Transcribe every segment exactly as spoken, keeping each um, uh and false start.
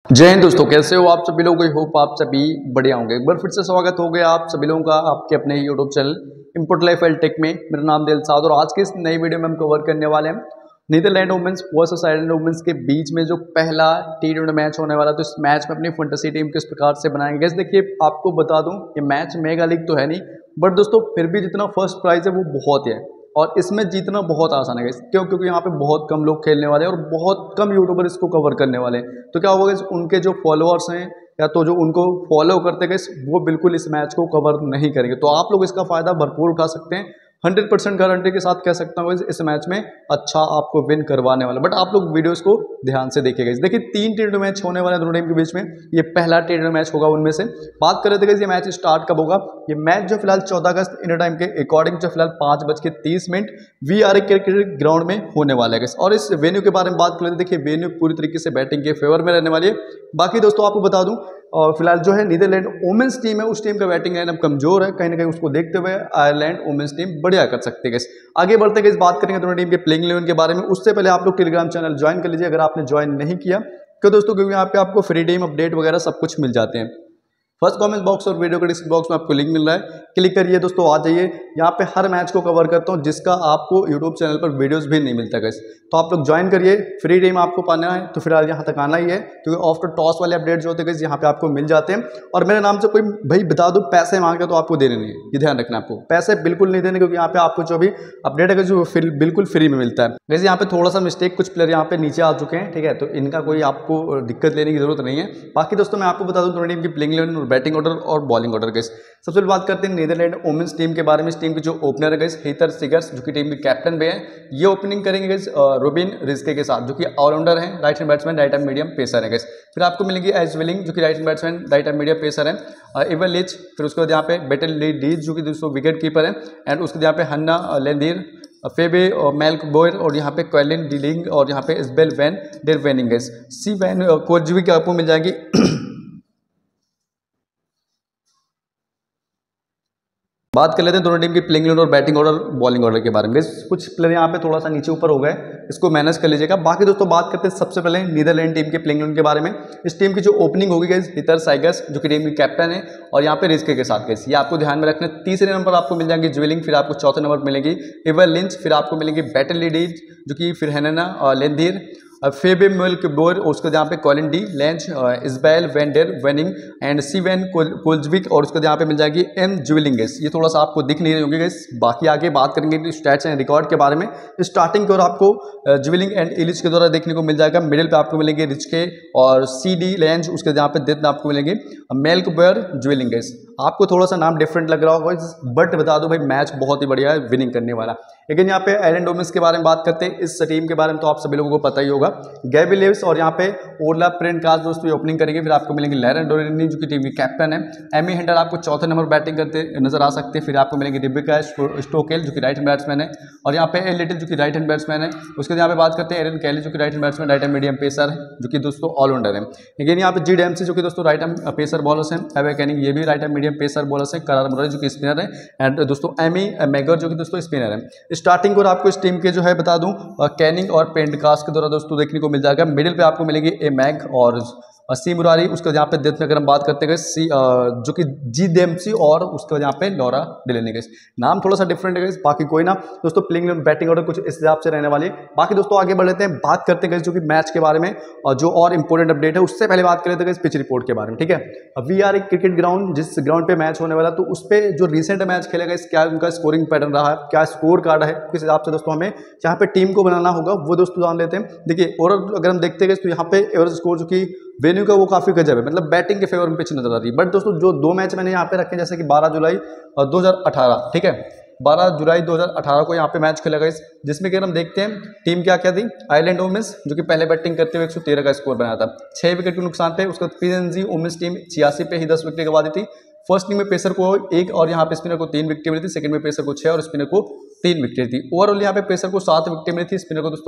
जय हिंद दोस्तों, कैसे हो आप सभी लोग। होप आप सभी बढ़िया होंगे। एक बार फिर से स्वागत हो गया आप सभी लोगों का आपके अपने YouTube channel import life and tech में। मेरा नाम दिलसाद और आज की इस नई वीडियो में हम कवर करने वाले हैं Netherland women's versus Ireland women's के बीच में जो पहला टी ट्वेंटी मैच होने वाला। तो इस मैच में अपनी फैंटेसी टीम किस प्रकार से बनाएंगे। गैस देखिए, आपको बता दूं ये मैच मेगा लीग तो है नहीं, बट दोस्तों फिर भी जितना फर्स्ट प्राइज है वो बहुत है और इसमें जीतना बहुत आसान है। क्यों? क्योंकि यहाँ पे बहुत कम लोग खेलने वाले हैं और बहुत कम यूट्यूबर इसको कवर करने वाले हैं। तो क्या होगा, उनके जो फॉलोअर्स हैं या तो जो उनको फॉलो करते गए वो बिल्कुल इस मैच को कवर नहीं करेंगे। तो आप लोग इसका फायदा भरपूर उठा सकते हैं। हंड्रेड परसेंट गारंटी के साथ कह सकता हूँ इस मैच में अच्छा आपको विन करवाने वाला। बट आप लोग वीडियोस को ध्यान से देखिएगा। देखिए, तीन टी ट्वेंटी मैच होने वाले हैं दोनों टीम के बीच में। ये पहला टी ट्वेंटी मैच होगा उनमें से। बात कर रहे थे ये मैच स्टार्ट कब होगा। ये मैच जो फिलहाल चौदह अगस्त इंडिया टाइम के अकॉर्डिंग जो फिलहाल पाँच बज के तीस minute V R A cricket ground में होने वाला है। और इस वेन्यू के बारे में बात कर रहे थे। देखिए, वेन्यू पूरी तरीके से बैटिंग के फेवर में रहने वाली है। बाकी दोस्तों आपको बता दूं, और फिलहाल जो है नीदरलैंड वुमेन्स टीम है उस टीम का बैटिंग लाइनअप कमजोर है। कहीं ना कहीं उसको देखते हुए आयरलैंड वुमेन्स टीम बढ़िया कर सकते हैं। आगे बढ़ते गए बात करेंगे दोनों टीम के प्लेइंग इलेवन के बारे में। उससे पहले आप लोग टेलीग्राम चैनल ज्वाइन कर लीजिए अगर आपने ज्वाइन नहीं किया। क्यों दोस्तों? क्योंकि यहाँ पे आपको फ्री टाइम अपडेट वगैरह सब कुछ मिल जाते हैं। फर्स्ट कमेंट बॉक्स और वीडियो के डिस्क्रिप्शन बॉक्स में आपको लिंक मिल रहा है, क्लिक करिए दोस्तों, आ जाइए। यहाँ पे हर मैच को कवर करता हूँ जिसका आपको यूट्यूब चैनल पर वीडियोस भी नहीं मिलता गाइस। तो आप लोग ज्वाइन करिए। फ्री टाइम आपको पाना है तो फिलहाल यहाँ तक आना ही है, क्योंकि आफ्टर टॉस वाले अपडेट जो होते हैं यहाँ पे आपको मिल जाते हैं। और मेरे नाम से कोई भाई बता दो पैसे मांगे तो आपको देने नहीं है, ये ध्यान रखना। आपको पैसे बिल्कुल नहीं देने, क्योंकि यहाँ पे आपको जो भी अपडेट है जो बिल्कुल फ्री में मिलता है। वैसे यहाँ पे थोड़ा सा मिस्टेक, कुछ प्लेयर यहाँ पे नीचे आ चुके हैं, ठीक है, तो इनका कोई आपको दिक्कत लेने की जरूरत नहीं है। बाकी दोस्तों मैं आपको बता दूं दोनों टीम की प्लेइंग इलेवन और बैटिंग ऑर्डर और बॉलिंग ऑर्डर। गैस सबसे पहले बात करते हैं नीदरलैंड वुमेन्स टीम के बारे में। इस टीम की जो ओपनर है गैस हीथर सीगर्स, जो कि टीम के कैप्टन भी है। ये ओपनिंग करेंगे गैस रोबिन रिस्के के साथ, जो कि ऑलराउंडर है, right hand batsman, right hand medium pacer है गैस। फिर आपको मिलेंगी एज विलिंग, जो कि right hand batsman, right hand medium pacer है। इवन लिच, फिर उसके बाद यहाँ पे बेटल लीज, जो कि दोस्तों विकेट कीपर है। एंड उसके यहाँ पे हन्ना लेंदीर, फेबे और मेल्क बोयर, और यहाँ पे क्वेलिन डीलिंग, और यहाँ पे Isabel van der Wening guys. सी वैन कोजवी की आपको मिल जाएगी। बात कर लेते हैं दोनों टीम की प्लेइंग इलेवन और बैटिंग ऑर्डर बॉलिंग ऑर्डर के बारे में। कुछ प्लेयर यहाँ पे थोड़ा सा नीचे ऊपर हो गए, इसको मैनेज कर लीजिएगा। बाकी दोस्तों बात करते हैं सबसे पहले नीदरलैंड टीम के प्लेइंग इलेवन के बारे में। इस टीम की जो ओपनिंग होगी गाइस हीथर साइगर्स, जो कि टीम की कैप्टन है, और यहाँ पे रिस्के के साथ गाइस, ये आपको ध्यान में रखना। तीसरे नंबर आपको मिल जाएंगे ज्वेलिंग, फिर आपको चौथे नंबर मिलेगी इवर लिंच, फिर आपको मिलेंगे बैटल लीडीज, जो कि फिर हैना लेंधीर, फेबे मिल्क बोर, और उसके यहाँ पे Colin de Lench, Isabel vander Wening and सी वैन कोल्जविक, और उसके यहाँ पे मिल जाएगी एम ज्वेलिंग। ये थोड़ा सा आपको दिख नहीं रही होंगे गाइस। बाकी आगे बात करेंगे स्टैट्स एंड रिकॉर्ड के बारे में। स्टार्टिंग की ओर आपको ज्वेलिंग एंड इलिच के द्वारा देखने को मिल जाएगा। मिडिल पे आपको मिलेंगे रिचके और सी डी लेंच, उसके यहाँ पे डेथ में आपको मिलेंगे मेल्क बोयर ज्वेलिंग। आपको थोड़ा सा नाम डिफरेंट लग रहा होगा, बट बता दो भाई मैच बहुत ही बढ़िया है, विनिंग करने वाला। लेकिन यहाँ पे आयरलैंड वुमेन्स के बारे में बात करते हैं। इस टीम के बारे में तो आप सभी लोगों को पता ही होगा। गैबी लेविस और यहाँ पे ओरला प्रेनकास्ट दोस्तों ये ओपनिंग करेंगे। फिर आपको मिलेंगे लैरन डोरेनी, जो कि टीम की कैप्टन है। एमी हेंडर आपको चौथे नंबर बैटिंग करते नजर आ सकते हैं। फिर आपको मिलेंगे रिबिका स्टोकेल, जो कि राइट हैंड बैट्समैन है, और यहाँ पे ए लिटिल, जो कि राइट हैंड बैट्समैन है। उसके यहाँ पे बात करते हैं एरन कैली, जो कि right hand batsman, right hand medium pacer है, जो कि दोस्तों ऑलराउंडर है। लेकिन यहाँ पे जी डेम्सी, जो कि दोस्तों राइट हैंड पेसर बॉलर्स हैं। एवे कैनिंग, ये भी right hand medium pacer bowlers हैं। करार मुरारी, जो कि स्पिनर है। एंड दोस्तों एमी मैगर, जो कि दोस्तों स्पिनर है। स्टार्टिंग और आपको इस टीम के जो है बता दूं कैनिंग और पेंडकास्ट के द्वारा दोस्तों देखने को मिल जाएगा। मिडिल पे आपको मिलेगी ए मैग और सी मुरारी। उसके यहाँ पे डेथ में अगर हम बात करते हैं सी जो कि जी डेम्सी, और उसके बाद यहाँ पे लॉरा डिलेनी। नाम थोड़ा सा डिफरेंट है, बाकी कोई ना दोस्तों। प्लेइंग बैटिंग ऑर्डर कुछ इस हिसाब से रहने वाली है। बाकी दोस्तों आगे बढ़ लेते हैं, बात करते हैं जो कि मैच के बारे में और जो और इंपॉर्टेंट अपडेट है। उससे पहले बात कर लेते हैं पिच रिपोर्ट के बारे में, ठीक है। V R A cricket ground, जिस ग्राउंड पे मैच होने वाला, तो उस पर जो रिसेंट मैच खेलेगा क्या उनका स्कोरिंग पैटर्न रहा है, क्या स्कोर कार्ड है, किस हिसाब से दोस्तों हमें यहाँ पे टीम को बनाना होगा वो दोस्तों जान लेते हैं। देखिए ओवरऑल अगर हम देखते हैं तो यहाँ पे एवरेज स्कोर जो कि वेन्यू का वो काफी गजब है, मतलब बैटिंग के फेवर में पिच नजर आ रही है। बट दोस्तों जो दो मैच मैंने यहाँ पे रखे, जैसे कि बारह जुलाई दो हज़ार अठारह, ठीक है, बारह जुलाई दो हज़ार अठारह को यहाँ पे मैच खेला गया, जिसमें कि हम देखते हैं टीम क्या क्या थी। आयरलैंड वुमेन्स, जो कि पहले बैटिंग करते हुए एक सौ तेरह का स्कोर बनाया था, छह विकेट के नुकसान पे। उसके बाद पीएनजी वुमेन्स टीम छियासी पे ही दस विकेट गवा दी थी। फर्स्ट इनिंग में पेसर को एक और यहाँ पे स्पिनर को तीन विकेट मिली थी। सेकंड में पेसर को छह और स्पिनर को तीन विकेट थी। ओवरऑल यहाँ पे पेसर को सात विकेट मिली थी, स्पिनर को दोस्तों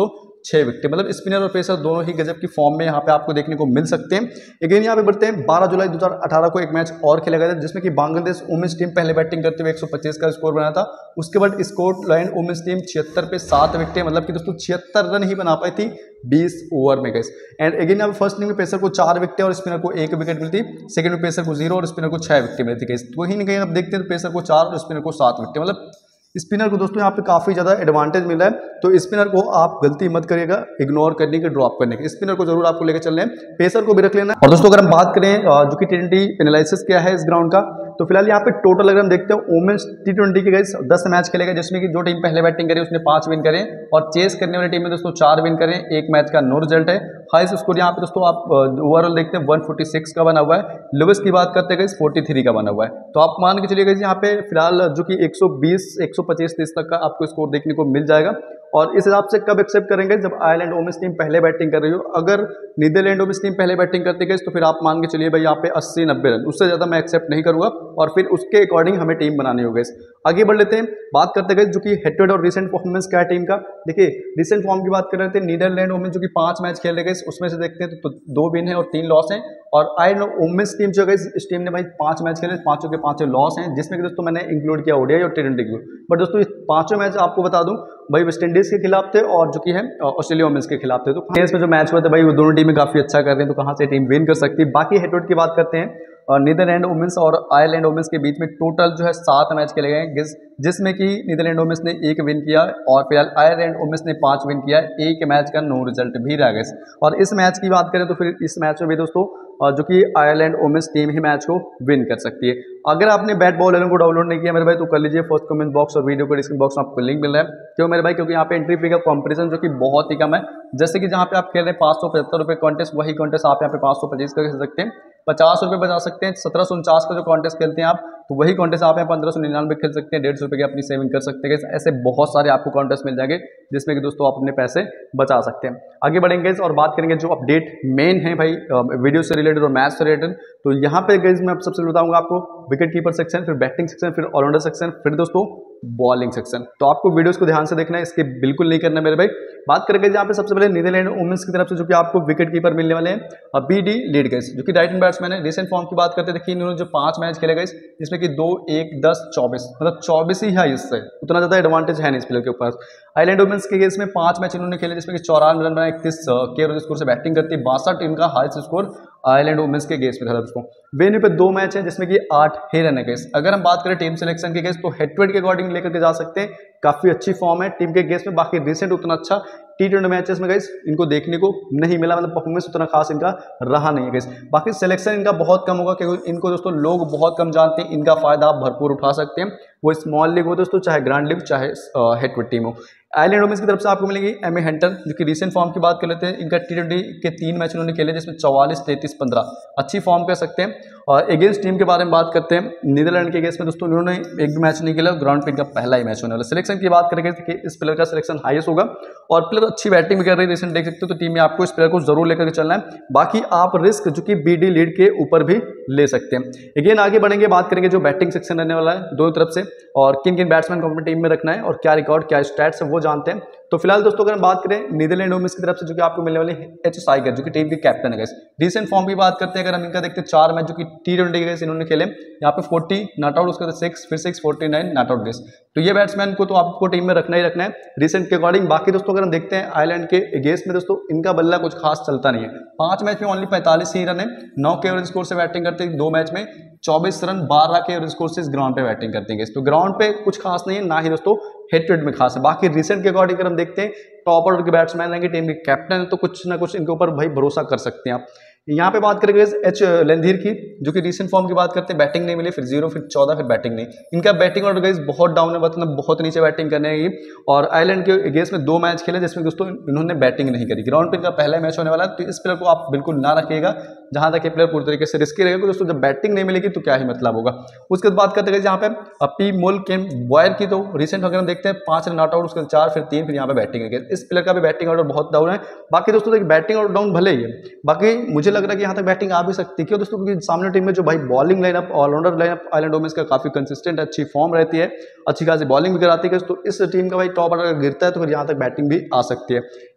छः विकेट, मतलब स्पिनर और पेसर दोनों ही गजब की फॉर्म में यहाँ पे आपको देखने को मिल सकते हैं। अगेन यहाँ पे बढ़ते हैं बारह जुलाई दो हज़ार अठारह को एक मैच और खेला गया था जिसमें कि बांग्लादेश वुमेन्स टीम पहले बैटिंग करते हुए एक सौ पच्चीस का स्कोर बनाया था। उसके बाद स्कॉटलैंड वुमेन्स टीम छिहत्तर पे सात विकेट, मतलब कि दोस्तों छिहत्तर रन ही बना पाई थी बीस ओवर में गए। एंड अगेन यहाँ पे फर्स्ट इनिंग में पेसर को चार विकेट और स्पिनर को एक विकेट मिली थी, सेकंड में पेसर को जीरो और स्पिनर को छह विकेट मिली थी। तो कहीं ना कहीं आप देखते हैं तो पेसर को चार और स्पिनर को सात विकेट, मतलब स्पिनर को दोस्तों यहाँ पे काफी ज्यादा एडवांटेज मिला है। तो स्पिनर को आप गलती मत करिएगा इग्नोर करने के, ड्रॉप करने के, स्पिनर को जरूर आपको लेकर चलना है, पेसर को भी रख लेना है। और दोस्तों अगर हम बात करें जो कि टी ट्वेंटी एनालिसिस क्या है इस ग्राउंड का, तो फिलहाल यहाँ पे टोटल अगर हम देखते हैं वुमेन्स टी ट्वेंटी के गाइस दस मैच खेलेगा जिसमें कि जो टीम पहले बैटिंग करे उसने पांच विन करें और चेस करने वाली टीम में दोस्तों चार विन करें। एक मैच का नो रिजल्ट है। हाईएस्ट स्कोर यहाँ पे दोस्तों आप ओवरऑल देखते हैं एक सौ छियालीस का बना हुआ है, लोवेस्ट की बात करते हैं गाइस तैंतालीस का बना हुआ है। तो आप मान के चलिए गाइस यहाँ पे फिलहाल जो कि एक सौ बीस एक सौ पच्चीस तीस तक का आपको स्कोर देखने को मिल जाएगा। और इस हिसाब से कब एक्सेप्ट करेंगे, जब आयरलैंड वुमेन्स टीम पहले बैटिंग कर रही हो। अगर नीदरलैंड वुमेन्स टीम पहले बैटिंग करती है तो फिर आप मान के चलिए भाई यहाँ पे अस्सी नब्बे रन, उससे ज़्यादा मैं एक्सेप्ट नहीं करूँगा और फिर उसके अकॉर्डिंग हमें टीम बनानी होगी। आगे बढ़ लेते हैं, बात करते हैं जो कि हेड टू हेड और रिसेंट परफॉर्मेंस क्या है टीम का। देखिए रिसेंट फॉर्म की बात कर रहे थे, नीदरलैंड वुमेन्स जो कि पांच मैच खेले गए उसमें से देखते हैं तो, तो दो विन है और तीन लॉस हैं। और आयरलैंड वुमेन्स टीम जो है इस टीम ने भाई पांच मैच खेले, पांचों के पांचों लॉस हैं, जिसमें कि दोस्तों मैंने इंक्लूड किया ओडीआई और टी ट्वेंटी को। बट दोस्तों ये पांचों मैच आपको बता दूं भाई वेस्ट इंडीज के खिलाफ थे और जो कि है ऑस्ट्रेलिया वुमेन्स के खिलाफ थे। तो इसमें जो मैच हुआ था भाई वो दोनों टीमें काफी अच्छा कर रही हैं, तो कहां से टीम विन कर सकती है। बाकी हेड टू हेड की बात करते हैं, और नीदरलैंड वुमेन्स और आयरलैंड वुमेन्स के बीच में टोटल जो है सात मैच खेले गए जिस जिसमें कि नीदरलैंड वुमेन्स ने एक विन किया और फिलहाल आयरलैंड वुमेन्स ने पांच विन किया, एक मैच का नो रिजल्ट भी रह गया। और इस मैच की बात करें तो फिर इस मैच में भी दोस्तों जो कि आयरलैंड वुमेन्स टीम ही मैच को विन कर सकती है। अगर आपने बैट बॉल इलेवन को डाउनलोड नहीं किया मेरे भाई तो कर लीजिए, फर्स्ट कमेंट बॉक्स और वीडियो को डिस्क्रिप्शन बॉक्स में आपको लिंक मिल रहा है। क्यों मेरे भाई, क्योंकि यहाँ पे एंट्री फी का कंपटीशन जो कि बहुत ही कम है। जैसे कि जहाँ पे आप खेल रहे हैं पाँच सौ पचहत्तर रुपये कॉन्टेस्ट, वही कॉन्टेस्ट आप यहाँ पे पाँच सौ पच्चीस का खेल सकते हैं, पचास रुपये बचा सकते हैं। सत्रह सौ उनचास का जो कॉन्टेस्ट खेलते हैं आप, तो वही कॉन्टेस्ट आप यहाँ पंद्रह सौ निन्यानवे खेल सकते हैं, डेढ़ सौ रुपये की अपनी सेविंग कर सकते हैं। ऐसे बहुत सारे आपको कॉन्टेस्ट मिल जाएंगे जिसमें कि दोस्तों आप अपने पैसे बचा सकते हैं। आगे बढ़ेंगे और बात करेंगे जो अपडेट मेन है भाई वीडियो से रिलेटेड और मैच से रिलेटेड। तो यहाँ पे गाइस मैं सबसे बताऊंगा आपको विकेट कीपर सेक्शन, फिर बैटिंग सेक्शन, फिर ऑलराउंडर सेक्शन, फिर दोस्तों बॉलिंग सेक्शन। तो आपको वीडियोस को ध्यान से देखना है, इसके बिल्कुल नहीं करना मेरे भाई। बात करेंगे यहाँ पे सबसे पहले नीदरलैंड वुमेन्स की तरफ से जो कि आपको विकेट कीपर मिलने वाले हैं और बी डी लीड गए जो कि राइट हैंड बैट्समैन है। रिसेंट फॉर्म की बात करते देखिए इन्होंने जो पांच मैच खेले गए जिसमें कि दो एक दस चौबीस, मतलब चौबीस ही है, इससे उतना ज्यादा एडवांटेज है नहीं इस प्लेयर के ऊपर। आयरलैंड वुमेन्स के केस में पांच मैच इन्होंने खेले जिसमें कि चौरानवे रन बना, इकतीस के एवरेज स्कोर से बैटिंग करती है, बासठ इनका हाईएस्ट स्कोर आयरलैंड वुमेन्स के केस में था दोस्तों। वेन्यू पे दो मैच है जिसमें कि आठ ही रन है केस। अगर हम बात करें टीम सिलेक्शन के केस तो हेड टू हेड के अकॉर्डिंग लेकर के जा सकते हैं, काफी अच्छी फॉर्म है टीम के केस में। बाकी रिसेंट उतना अच्छा टी ट्वेंटी मैचेस में गाइस इनको देखने को नहीं मिला, मतलब परफॉर्मेंस उतना खास इनका रहा नहीं है गाइस। बाकी सिलेक्शन इनका बहुत कम होगा क्योंकि इनको दोस्तों लोग बहुत कम जानते हैं, इनका फायदा आप भरपूर उठा सकते हैं, वो स्मॉल लीग हो दोस्तों, चाहे ग्रैंड लीग, चाहे हेड टू टीम हो। आयरलैंड वुमेन्स की तरफ से आपको मिलेगी एम ए हंटर जो कि रिसेंट फॉर्म की बात कर लेते हैं। इनका टी ट्वेंटी के तीन मैच उन्होंने खेले जिसमें चौवालीस तैंतीस पंद्रह, अच्छी फॉर्म कर सकते हैं। और अगेंस्ट टीम के बारे में बात करते हैं, नीदरलैंड के केस में दोस्तों इन्होंने एक भी मैच नहीं खेला, ग्राउंड पे इनका पहला ही मैच होने वाला। सिलेक्शन की बात करेंगे कि इस प्लेयर का सिलेक्शन हाईएस्ट होगा और प्लेयर अच्छी बैटिंग भी कर रही है रिसेंट देख सकते हो, तो टीम में आपको इस प्लेयर को जरूर लेकर के चलना है। बाकी आप रिस्क जो कि बी डी लीड के ऊपर भी ले सकते हैं। अगेन आगे बढ़ेंगे, बात करेंगे जो बैटिंग सेक्शन रहने वाला है दोनों तरफ से और किन किन बैट्समैन को अपनी टीम में रखना है और क्या रिकॉर्ड क्या स्टैट्स है वो जानते हैं। तो फिलहाल दोस्तों अगर हम बात करें नीदरलैंड वुमेन्स की तरफ से जो कि आपको मिलने वाली एच साइगर जो कि टीम के कैप्टन है। रिसेंट फॉर्म की बात करते हैं अगर हम इनका देखते हैं, चार मैच जो कि टी ट्वेंटी के इन्होंने खेले, यहाँ पे चालीस नॉट आउट, उसके बाद सिक्स, फिर सिक्स, उनचास नॉट आउट गेस। तो ये बैट्समैन को तो आपको टीम में रखना ही रखना है रिसेंट के अकॉर्डिंग। बाकी दोस्तों अगर हम देखते हैं आयरलैंड के अगेंस्ट में दोस्तों इनका बल्ला कुछ खास चलता नहीं है, पांच मैच में ओनली पैंतालीस ही रन है, नौ के एवरेज स्कोर से बैटिंग करते हैं, दो मैच में चौबीस रन, बारह के एवरेज स्कोर से इस ग्राउंड पे बैटिंग करते हैं। तो ग्राउंड पे कुछ खास नहीं है, ना ही दोस्तों हेड टू हेड में खास है। बाकी रिसेंट के अकॉर्डिंग अगर हम देखते हैं टॉप ऑर्डर के बैट्समैन रहेंगे, टीम के कैप्टन है, तो कुछ ना कुछ इनके ऊपर भाई भरोसा कर सकते हैं आप। यहाँ पे बात करेंगे एच लेंधीर की जो कि रिसेंट फॉर्म की बात करते हैं, बैटिंग नहीं मिली, फिर जीरो, फिर चौदह, फिर बैटिंग नहीं। इनका बैटिंग ऑर्डर गाइस बहुत डाउन है, मतलब बहुत नीचे बैटिंग करने की। और आयरलैंड के अगेंस्ट में दो मैच खेले जिसमें दोस्तों इन्होंने बैटिंग नहीं करी। ग्राउंड पे इनका पहला मैच होने वाला है, तो इस प्लेयर को आप बिल्कुल ना रखिएगा, जहां तक ये प्लेयर पूरी तरीके से रिस्की रहेगा। दोस्तों जब बैटिंग नहीं मिलेगी तो क्या ही मतलब होगा। उसके बाद बात करते हैं यहाँ पे पी मोल केम बॉयर की, तो रिसेंट अगर हम देखते हैं पांच रन नॉट आउट, उसके चार, फिर तीन, फिर यहाँ पे बैटिंग है। इस प्लेयर का भी बैटिंग ऑर्डर बहुत डाउन है। बाकी दोस्तों देखिए बैटिंग ऑर्डर डाउन भले ही है, बाकी मुझे लग रहा है कि यहाँ तक बैटिंग आ भी सकती है। क्यों दोस्तों, क्योंकि सामने टीम में जो भाई bowling lineup, allrounder lineup Ireland women's का काफी कंसिस्टेंट, अच्छी फॉर्म रहती है, अच्छी खासी बॉलिंग भी कराती है। तो इस टीम का भाई टॉप ऑर्डर गिरता है तो फिर यहाँ तक बैटिंग भी आ सकती है।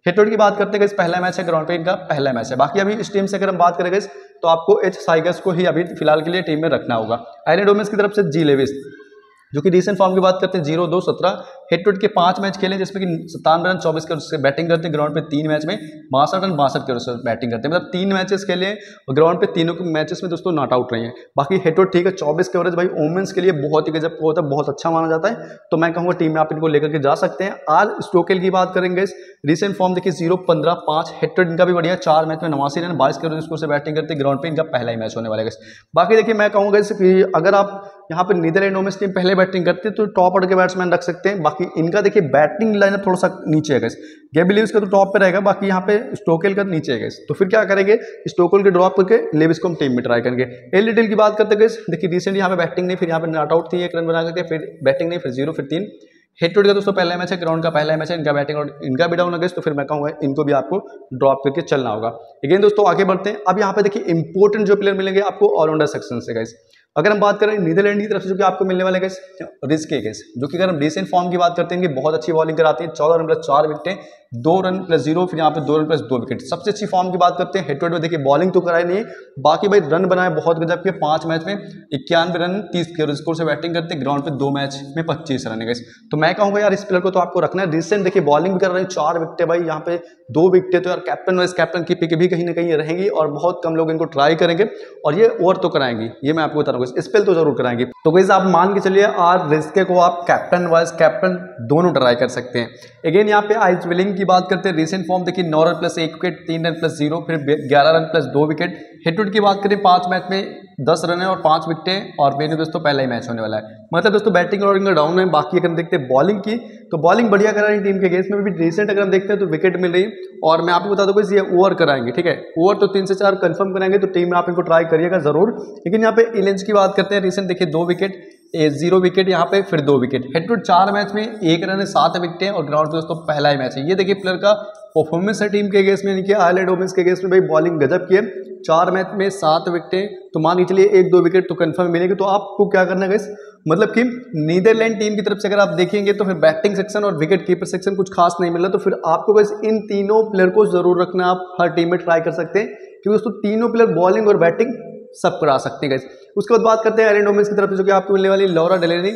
हिट टू हिट की बात करते हैं, पहला मैच है ग्राउंड पे, इनका पहला मैच है। बाकी अभी इस टीम से अगर हम बात करेंगे तो आपको एच साइगर्स को ही अभी फिलहाल के लिए टीम में रखना होगा। आयरलैंड वुमेन्स की तरफ से जी लेविस, जो कि रिसेंट फॉर्म की बात करते हैं जीरो दो सत्रह, हिट टू हिट के पांच मैच खेले जिसमें कि सत्तानवे रन चौबीस के उससे बैटिंग करते हैं, ग्राउंड पे तीन मैच में बासठ रन बासठ के उससे बैटिंग करते हैं, मतलब तीन मैचेस खेले और ग्राउंड पे तीनों मैचेस में दोस्तों नॉट आउट रही हैं। बाकी हिट टू हिट ठीक है, चौबीस के एवरेज भाई वुमेन्स के लिए बहुत ही गजब का होता है, बहुत अच्छा माना जाता है, तो मैं कहूँगा टीम में आप इनको लेकर के जा सकते हैं। आज स्टोकेल की बात करेंगे, रिसेंट फॉर्म देखिए जीरो पंद्रह पाँच, हिट टू हिट इनका भी बढ़िया, चार मैच में नवासी रन बाईस के स्कोर से बैटिंग करते हैं, ग्राउंड पे इनका पहला ही मैच होने वाला है। बाकी देखिए मैं कहूँगा कि अगर आप यहाँ पे नीदरलैंड वुमेन्स टीम पहले बैटिंग करती है तो टॉप ऑर्डर के बैट्समैन रख सकते हैं। बाकी इनका देखिए बैटिंग लाइनअप थोड़ा सा नीचे है, गेबी लेविस का तो टॉप पे रहेगा, बाकी यहाँ पे स्टोकेल का नीचे है। तो फिर क्या करेंगे, स्टोकेल के ड्रॉप करके लेविस को हम टीम में ट्राई करेंगे। एल लिटिल की बात करते हैं, देखिए रिसेंट यहाँ पे बैटिंग नहीं, फिर यहाँ पे नॉट आउट थी, एक रन बना करके, फिर बैटिंग नहीं, फिर जीरो, फिर तीन। हिट टू हिट का दोस्तों पहला मैच है, ग्राउंड का पहला मैच है, इनका बैटिंग और इनका भी डाउन लगे तो फिर मैं कहूँगा इनको भी आपको ड्रॉप करके चलना होगा। अगेन दोस्तों आगे बढ़ते हैं। अब यहाँ पे देखिए इंपॉर्टेंट जो प्लेयर मिलेंगे आपको ऑलराउंडर सेक्शन से गाइस। अगर हम बात करें नीदरलैंड की तरफ से जो कि आपको मिलने वाले गाइस रिस्की गाइस, जो कि अगर हम रिसेंट फॉर्म की बात करते हैं कि बहुत अच्छी बॉलिंग कराती है, चौदह रन प्लस चार विकेटें, दो रन प्लस जीरो, फिर यहाँ पे दो रन प्लस दो विकेट, सबसे अच्छी फॉर्म की बात करते हैं। हिट टू हिट में देखिए बॉलिंग तो कराई नहीं है, बाकी भाई रन बनाए बहुत गजब के, पांच मैच में इक्यानवे रन तीस के स्कोर से बैटिंग करते हैं, ग्राउंड पे दो मैच में पच्चीस रन है गाइस। तो मैं कहूँगा यार इस प्लेयर को तो आपको रखना है। रिसेंट देखिए बॉलिंग भी कर रहे हैं, चार विकेटें भाई, यहाँ पे दो विकेटें, तो यार कैप्टन वाइस कैप्टन की पिक भी कहीं ना कहीं रहेंगी और बहुत कम लोग इनको ट्राई करेंगे और ये ओवर तो कराएंगे, ये मैं आपको बता रहा हूँ, स्पेल तो जरूर कराएंगे। तो गाइस आप मान के चलिए आज रिस्के को आप कैप्टन वाइस कैप्टन दोनों ट्राई कर सकते हैं। अगेन यहाँ पे आइस विलिंग की बात करते हैं, रिसेंट फॉर्म देखिए नौ रन प्लस एक विकेट, तीन रन प्लस जीरो, फिर ग्यारह रन प्लस दो विकेट। हिट टू हिट की बात करें पांच मैच में दस रन है और पांच विकेटें, और मेरे दोस्तों पहला ही मैच होने वाला है, मतलब दोस्तों बैटिंग और इनका डाउन है। बाकी अगर हम देखते हैं बॉलिंग की तो बॉलिंग बढ़िया करा रही टीम के अगेंस्ट में भी, रिसेंट अगर हम देखते हैं तो विकेट मिल रही है। और मैं आपको बता दूं ये ओवर कराएंगे, ठीक है, ओवर तो तीन से चार कंफर्म कराएंगे, तो टीम में आप इनको ट्राई करिएगा जरूर। लेकिन यहाँ पे इलेंस की बात करते हैं, रिसेंट देखिए दो विकेट, जीरो विकेट, यहाँ पे फिर दो विकेट, हेड टू चार मैच में एक रन है, सात विकेटें और ग्राउंड पे दोस्तों पहला ही मैच है। ये देखिए प्लेयर का परफॉर्मेंस है टीम के अगेंस्ट में, यानी कि आयरलैंड वुमेन्स के अगेंस्ट में भाई बॉलिंग गजब की है, चार मैच में सात विकेटें, तो मान के चलिए एक दो विकेट तो कंफर्म मिलेगी। तो आपको क्या करना है गाइस, मतलब कि नीदरलैंड टीम की तरफ से अगर आप देखेंगे तो फिर बैटिंग सेक्शन और विकेट कीपर सेक्शन कुछ खास नहीं मिल रहा, तो फिर आपको गाइस इन तीनों प्लेयर को जरूर रखना, आप हर टीम में ट्राई कर सकते हैं, क्योंकि दोस्तों तीनों प्लेयर बॉलिंग और बैटिंग सब करा सकते हैं गाइस। उसके बाद बात करते हैं आयरलैंड वुमेन्स की तरफ से, जो कि आपको मिलने वाली लॉरा डेलेनी,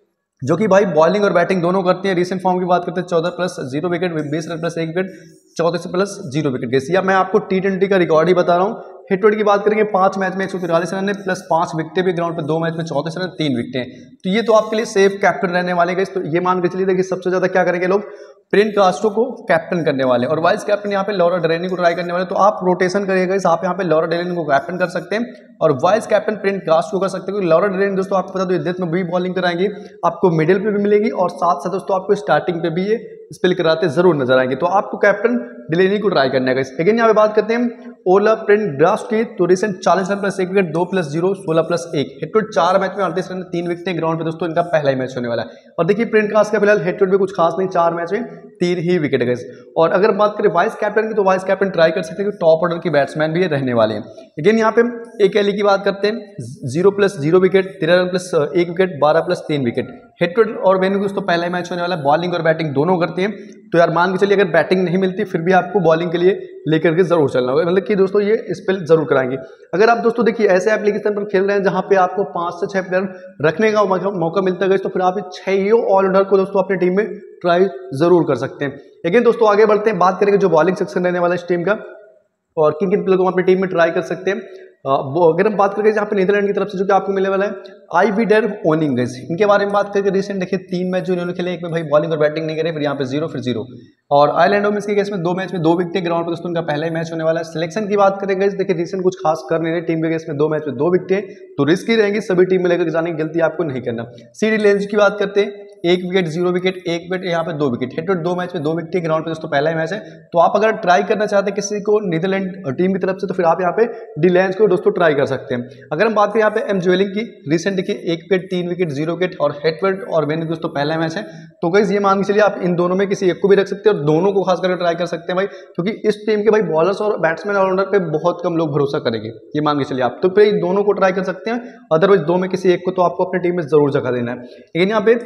जो कि भाई बॉलिंग और बैटिंग दोनों करती है। रिसेंट फॉर्म की बात करते हैं चौदह प्लस जीरो विकेट, बीस रन प्लस एक विकेट, चौदह प्लस जीरो विकेट गेस। या मैं आपको टी ट्वेंटी का रिकॉर्ड ही बता रहा हूँ। हिट टू हिट की बात करेंगे पांच मैच में एक सौ तिरालीस रन है प्लस पांच विकेटें भी, ग्राउंड पे दो मैच में चौंतीस रन तीन विकेटें, तो ये तो आपके लिए सेफ कैप्टन रहने वाले गाइस। तो ये मान के चलिए देखिए सबसे ज्यादा क्या करेंगे लोग, प्रिंट कास्टो को कैप्टन करने वाले और वाइस कैप्टन यहाँ पे लॉरा डेलेनी को ट्राई करने वाले। तो आप रोटेशन करिएगा, आप यहाँ पे लॉरा डेलेनी को कैप्टन कर सकते हैं और वाइस कैप्टन प्रिंट कास्टो कर सकते हैं, क्योंकि लॉरा डेलेनी दोस्तों आपको बता दो डेथ में भी बॉलिंग कराएंगे, आपको मिडिल पे भी मिलेगी और साथ साथ दोस्तों आपको स्टार्टिंग पे भी ये स्पेल कराते जरूर नजर आएंगे। तो आपको कैप्टन डेलेनी को ट्राई करना है। अगेन यहाँ पे बात करते हैं ओला प्रिंट ग्रास्ट की, तो रिसेंट चालीस रन प्लस एक विकेट, दो प्लस जीरो, सोलह प्लस एक, हिट टू चार मैच में अड़तीस रन तीन विकेटें, ग्राउंड पे दोस्तों इनका पहला ही मैच होने वाला है। और देखिए प्रिंट कास्ट का फिलहाल हिट टू में कुछ खास नहीं, चार मैच में तीन ही विकेट गए। और अगर बात करें वाइस कैप्टन की, तो वाइस कैप्टन ट्राई कर सकते हैं, टॉप ऑर्डर की बैट्समैन भी ये रहने वाले हैं। लेकिन यहाँ पे एक एली की बात करते हैं, जीरो प्लस जीरो विकेट, तेरह रन प्लस एक विकेट, बारह प्लस तीन विकेट, हिट टू और वेन्यू दोस्तों पहला ही मैच होने वाला है। बॉलिंग और बैटिंग दोनों करते हैं, तो यार मान के चलिए अगर बैटिंग नहीं मिलती फिर भी आपको बॉलिंग के लिए लेकर के जरूर चलना होगा, मतलब कि दोस्तों ये स्पेल जरूर कराएंगे। अगर आप दोस्तों देखिए ऐसे एप्लीकेशन पर खेल रहे हैं जहां पे आपको पांच से छह प्लेयर रखने का मौका मिलता है, तो फिर आप छह ऑलराउंडर को दोस्तों अपनी टीम में ट्राई जरूर कर सकते हैं। लेकिन दोस्तों आगे बढ़ते हैं, बात करेंगे जो बॉलिंग सेक्शन रहने वाला है इस टीम का और किन किन प्लेयर को अपनी टीम में ट्राई कर सकते हैं। अगर हम बात करें जहाँ पे नीदरलैंड की तरफ से जो कि आपको मिलने वाला है आई वी डेर ओनिंग, इनके बारे में बात करके रिसेंट देखिए तीन मैच जो इन्होंने खेले, एक में भाई बॉलिंग और बैटिंग नहीं करे, फिर यहाँ पे जीरो फिर जीरो, और आयरलैंड वुमेन्स के केस में दो मैच में दो विकेटें, ग्राउंड पे दोस्तों इनका पहला ही मैच होने वाला है। सिलेक्शन की बात करेंगे देखिए रिसेंट कुछ खास कर नहीं रहे, टीम के केस में दो मैच में दो विकेटें, तो रिस्क ही रहेंगी, सभी टीम में लेकर जाने की गलती आपको नहीं करना। सीडी लेंज की बात करते हैं, एक विकेट जीरो विकेट, एक विकेट यहाँ पे दो विकेट, हिट टू दो मैच में दो विकेट, ग्राउंड पे दोस्तों पहला ही मैच है। तो आप अगर ट्राई करना चाहते हैं किसी को नीदरलैंड टीम की तरफ से, तो फिर आप यहाँ पे डी लेंज को दोस्तों ट्राई कर सकते हैं। अगर हम बात करें यहाँ पे एम ज्वेलिंग की, रिसेंट देखिए एक विकेट तीन विकेट जीरो विकेट और हेटवर्ड और वेन्यू दोस्तों पहला मैच है। तो गाइस ये मान के चलिए आप इन दोनों में किसी एक को भी रख सकते हैं और दोनों को खास करके ट्राई कर सकते हैं भाई, क्योंकि इस टीम के भाई बॉलर्स और बैट्समैन ऑलराउंडर पे बहुत कम लोग भरोसा करेंगे, ये मान के चलिए आप। तो फिर दोनों को ट्राई कर सकते हैं, अदरवाइज दो में किसी एक को तो आपको अपनी टीम में जरूर जगह देना है। लेकिन यहाँ पे सी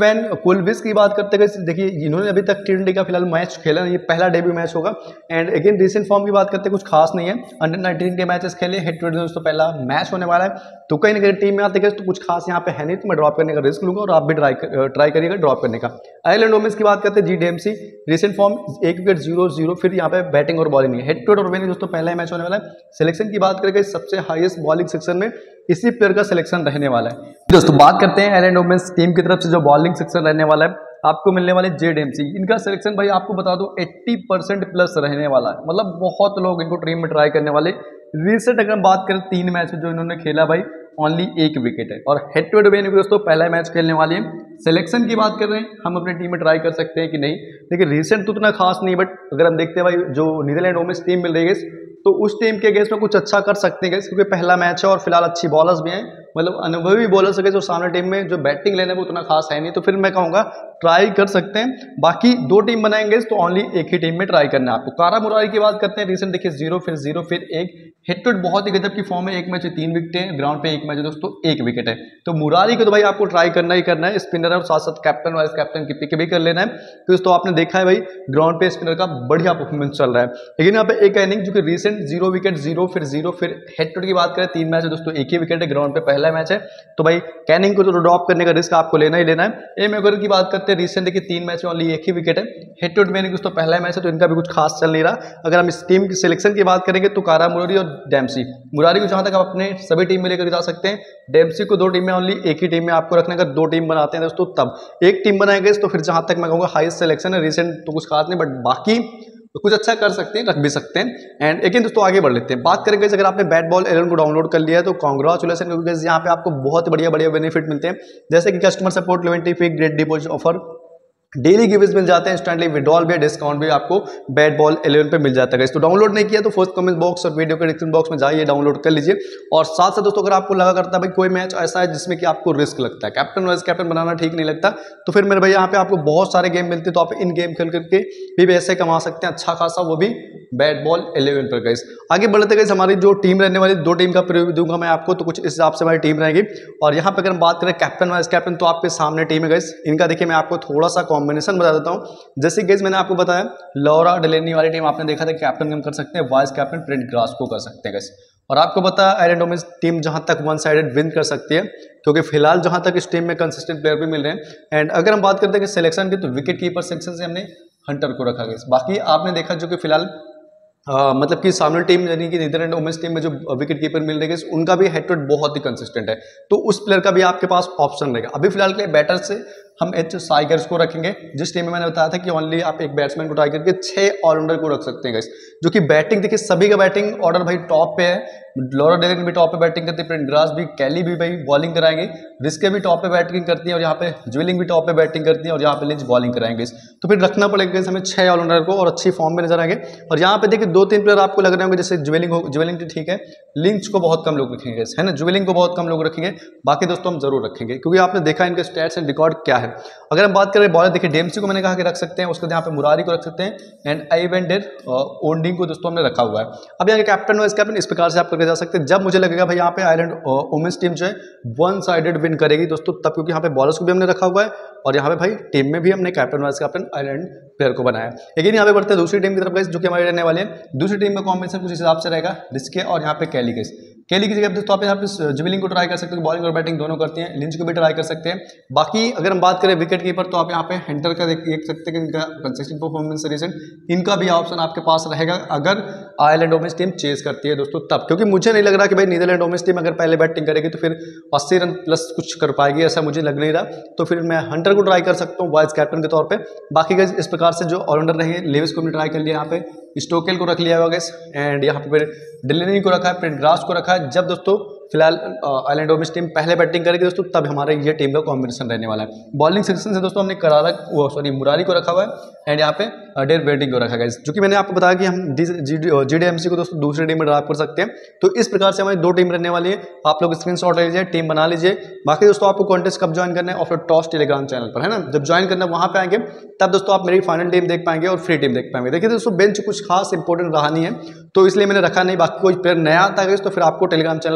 इलेवन कुलविस की बात करते हैं, देखिए इन्होंने अभी तक टी ट्वेंटी का फिलहाल मैच खेला नहीं, ये पहला डेब्यू मैच होगा। एंड अगेन रिसेंट फॉर्म की बात करते हैं, कुछ खास नहीं है, अंडर नाइनटीन के मैचेस खेले, हेड टू हेड दोस्तों पहला मैच होने वाला है, तो कहीं ना कहीं टीम में आते हैं तो कुछ खास यहाँ पे है नहीं, तो मैं ड्रॉप करने का रिस्क लूंगा और आप भी ट्राई ट्राई करिएगा ड्रॉप करने का। आयरलैंड वोमेंस की बात करते हैं, जीडीएमसी रिसेंट फॉर्म एक विकेट जीरो जीरो, फिर यहाँ पे बैटिंग और बॉलिंग है, हेड टू हेड और दोस्तों पहला मैच होने वाला है। सिलेक्शन की बात करेंगे, सबसे हाईएस्ट बॉलिंग सेक्शन में इसी प्लेयर का सिलेक्शन रहने वाला है। दोस्तों बात करते हैं आयरलैंड वोमेंस टीम की तरफ से जो बॉलिंग सेक्शन रहने वाला है, आपको मिलने वाले जेडएमसी, इनका सिलेक्शन भाई आपको बता दो अस्सी परसेंट प्लस रहने वाला है, मतलब बहुत लोग इनको टीम में ट्राई करने वाले। रिसेंट अगर हम बात करें तीन मैच जो इन्होंने खेला भाई ओनली एक विकेट है, और हेड टू हेड में दोस्तों पहला मैच खेलने वाली है। सिलेक्शन की बात कर रहे हैं, हम अपनी टीम में ट्राई कर सकते हैं कि नहीं, लेकिन रिसेंट तो उतना खास नहीं, बट अगर हम देखते हैं भाई जो नीदरलैंड वोमेंस टीम मिल रही है तो उस टीम के अगेंस्ट में कुछ अच्छा कर सकते हैं, क्योंकि पहला मैच है और फिलहाल अच्छी बॉलर्स भी हैं, मतलब अनुभवी बॉलर्स है, जो सामने टीम में जो बैटिंग लेने में उतना खास है नहीं, तो फिर मैं कहूँगा ट्राई कर सकते हैं। बाकी दो टीम बनाएंगे तो ओनली एक ही टीम में ट्राई करना है आपको। कारा मुरारी की बात करते हैं, रिसेंट देखिए जीरो फिर जीरो फिर एक, हेड टू हेड बहुत ही गजब की फॉर्म है, एक मैच में तीन विकेट है, ग्राउंड पे एक मैच है दोस्तों एक विकेट है, तो मुरारी को तो भाई आपको ट्राई करना ही करना है। स्पिनर और साथ साथ कैप्टन वाइस कैप्टन की पिक भी कर लेना है, तो दोस्तों आपने देखा है भाई ग्राउंड पे स्पिनर का बढ़िया परफॉर्मेंस चल रहा है। लेकिन यहाँ पे एक इनिंग जो कि रिसेंट जीरो विकेट जीरो फिर जीरो फिर हेड टू हेड की बात करें, तीन मैच है दोस्तों एक ही विकेट है, ग्राउंड पे पहला मैच है, तो भाई कैनिंग को तो ड्रॉप करने का रिस्क आपको लेना ही लेना है। एम एगर की बात करते हैं, रिसेंट देखिए तीन मैच में ओनली एक ही विकेट है, हेड टू हेड में दोस्तों पहला मैच है, तो इनका भी कुछ खास चल नहीं रहा। अगर हम इस टीम की सिलेक्शन की बात करेंगे तो कारा मुरारी और डेम्सी, मुरारी को जहां तक आप अपने सभी टीम में लेकर जा सकते हैं, डेम्सी को दो टीम में ओनली एक ही टीम में आपको रखने का, दो टीम बनाते हैं दोस्तों तब एक टीम बनाएंगे, तो फिर जहां तक मैं कहूँगा हाईएस्ट सिलेक्शन है, रिसेंट तो कुछ खास नहीं, बट बाकी तो कुछ अच्छा कर सकते हैं, रख भी सकते हैं। एंड एक दोस्तों आगे बढ़ लेते हैं, बात करेंगे अगर आपने बैट बॉल इलेवन को डाउनलोड कर लिया है तो कांग्रेचुलेसन, क्योंकि यहाँ पे आपको बहुत बढ़िया बढ़िया बेनिफिट मिलते हैं, जैसे कि कस्टमर सपोर्ट, ट्वेंटी फी ग्रेट डिपॉजिट ऑफर, डेली गिव्स मिल जाते हैं, इंस्टेंटली विड्रॉल भी, डिस्काउंट भी आपको बैट बॉल इलेवन पे मिल जाता है। तो डाउनलोड नहीं किया तो फर्स्ट कमेंट बॉक्स और वीडियो के डिस्क्रिप्शन बॉक्स में जाइए, डाउनलोड कर लीजिए। और साथ साथ दोस्तों अगर आपको लगा करता है भाई कोई मैच ऐसा है जिसमें कि आपको रिस्क लगता है, कैप्टन वाइस कैप्टन बनाना ठीक नहीं लगता, तो फिर मेरे भाई यहाँ पे आपको बहुत सारे गेम मिलते हैं, तो आप इन गेम खेल करके भी पैसे कमा सकते हैं अच्छा खासा, वो भी बैट बॉल इलेवन पर। गाइस आगे बढ़ते गए, हमारी जो टीम रहने वाली, दो टीम का प्रीव्यू दूंगा मैं आपको, तो कुछ इस हिसाब से हमारी टीम रहेगी। और यहाँ पे अगर हम बात करें कैप्टन वाइस कैप्टन, तो आपके सामने टीम है गाइस, इनका देखिए मैं आपको थोड़ा सा कॉम्बिनेशन बता देता हूँ। जैसे गाइस मैंने आपको बताया लॉरा डेलेनी वाली टीम आपने देखा था, कैप्टन हम कर सकते हैं, वाइस कैप्टन प्रिंट ग्रास को कर सकते हैं गाइस। और आपको पता है आयरलैंड वोमेंस टीम जहां तक वन साइडेड विन कर सकती है, क्योंकि फिलहाल जहां तक इस टीम में कंसिस्टेंट प्लेयर भी मिल रहे हैं। एंड अगर हम बात करते हैं कि सिलेक्शन की, तो विकेट कीपर सेक्शन से हमने हंटर को रखा गया। बाकी आपने देखा जो कि फिलहाल Uh, मतलब कि सामने टीम यानी कि नीदरलैंड वोमेंस टीम में जो विकेट कीपर मिल रहे हैं उनका भी हेड टू हेड बहुत ही कंसिस्टेंट है, तो उस प्लेयर का भी आपके पास ऑप्शन रहेगा। अभी फिलहाल के लिए बैटर से हम एच साइगर्स को रखेंगे, जिस टीम में मैंने बताया था कि ओनली आप एक बैट्समैन को ट्राई करके छह ऑलराउंडर को रख सकते हैं गाइस, जो कि बैटिंग देखिए सभी का बैटिंग ऑर्डर भाई टॉप पे है। लॉरा डेलेन भी टॉप पे बैटिंग करती है, प्रिंट ग्रास भी, कैली भी भाई बॉलिंग कराएंगे, रिस्के भी टॉप पे बैटिंग करती है, और यहाँ पे ज्वेलिंग भी टॉप पे बैटिंग करती है, और यहाँ पे लिंच बॉलिंग कराएंगे। तो फिर रखना पड़ेगा हमें छह ऑलराउंडर को, और अच्छी फॉर्म में नजर आएंगे। और यहाँ पे देखिए दो तीन प्लेयर आपको लग रहे होंगे, जैसे ज्वेलिंग हो, ज्वेलिंग ठीक है, लिंच को बहुत कम लोग रखेंगे है ना, ज्वेलिंग को बहुत कम लोग रखेंगे, बाकी दोस्तों हम जरूर रखेंगे, क्योंकि आपने देखा इनके स्टैट्स एंड रिकॉर्ड क्या है। अगर हम बात करें बॉलर, देखिए डेम्सी को मैंने कहा कि रख सकते हैं, उसके यहाँ पे मुरारी को रख सकते हैं, एंड आइवेंडर ओंडिंग को दोस्तों हमने रखा हुआ है। अब यहाँ के कैप्टन वाइस कैप्टन इस प्रकार से आप करके जा सकते हैं, जब मुझे लगेगा भाई यहाँ पे आयरलैंड वोमेंस टीम जो है वन साइडेड विन करेगी दोस्तों, तब, क्योंकि यहाँ पे बॉलर्स को भी हमने रखा हुआ है, और यहाँ पे भाई टीम में भी हमने captain vice captain Ireland player को बनाया। लेकिन यहाँ पे बढ़ते हैं दूसरी टीम की तरफ गाइस, जो कि हमारे रहने वाले हैं। दूसरी टीम का कॉम्बिनेशन कुछ हिसाब से रहेगा, रिस्के और यहाँ पे कैली गाइस, कैली की जगह दोस्तों आप यहाँ पे ज्वेलिंग को ट्राई कर सकते हो, बॉलिंग और बैटिंग दोनों करती हैं, लिंच को भी ट्राई कर सकते हैं। बाकी अगर हम बात करें विकेट कीपर, तो आप यहाँ पे हंटर का देख सकते हैं कि इनका कंसिस्टेंट परफॉर्मेंस रिसेंट, इनका भी ऑप्शन आपके पास रहेगा अगर आयरलैंड वोमेंस टीम चेस करती है दोस्तों तब, क्योंकि मुझे नहीं लग रहा कि भाई नीदरलैंड वोमेंस टीम अगर पहले बैटिंग करेगी तो फिर अस्सी रन प्लस कुछ कर पाएगी, ऐसा मुझे लग नहीं रहा, तो फिर मैं हंटर को ट्राई कर सकता हूँ वाइस कैप्टन के तौर पर। बाकी गाइस इस प्रकार से जो ऑलराउंडर रहेंगे, लेविस को भी ट्राई कर लिया, यहाँ पे स्टोकेल को रख लिया हुआ गाइस, एंड यहाँ पे डेलेनी को रखा है, प्रिंट ग्रास को रखा है। जब दोस्तों फिलहाल आयरलैंड वोमेंस टीम पहले बैटिंग करेगी दोस्तों, तब हमारे ये टीम का कॉम्बिनेशन रहने वाला है। बॉलिंग सेक्शन से दोस्तों हमने करारा वो सॉरी मुरारी को रखा हुआ है, एंड यहाँ पे डेर वेटिंग को रखा है, जो कि मैंने आपको बताया कि हम जीडीएमसी को दोस्तों दूसरी टीम में ड्राप कर सकते हैं। तो इस प्रकार से हमारी दो टीम रहने वाली है, आप लोग स्क्रीनशॉट ले लीजिए, टीम बना लीजिए। बाकी दोस्तों आपको कॉन्टेस्ट कब ज्वाइन करना है, और फिर टॉस टेलीग्राम चैनल पर है ना, जब ज्वाइन करना है वहाँ पे आएंगे, तब दोस्तों आप मेरी फाइनल टीम देख पाएंगे और फ्री टीम देख पाएंगे। देखिए दोस्तों बेंच कुछ खास इंपॉर्टेंट रहा नहीं है, तो इसलिए मैंने रखा नहीं, बाकी कोई प्लेयर नया आता है तो फिर आपको टेलीग्राम चैनल पर अपडेट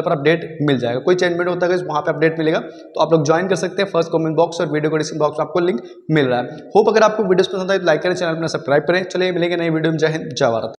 अपडेट मिल जाएगा। कोई चेंजमेंट होता है वहाँ पे अपडेट मिलेगा, तो आप लोग ज्वाइन कर सकते हैं। फर्स्ट कमेंट बॉक्स और वीडियो को डिस्क्रिप्शन बॉक्स में आपको लिंक मिल रहा है। होप अगर आपको वीडियो पसंद आए तो लाइक करें, चैनल अपना सब्सक्राइब करें। चलिए मिलेंगे नई वीडियो में। जय हिंद, जय भारत।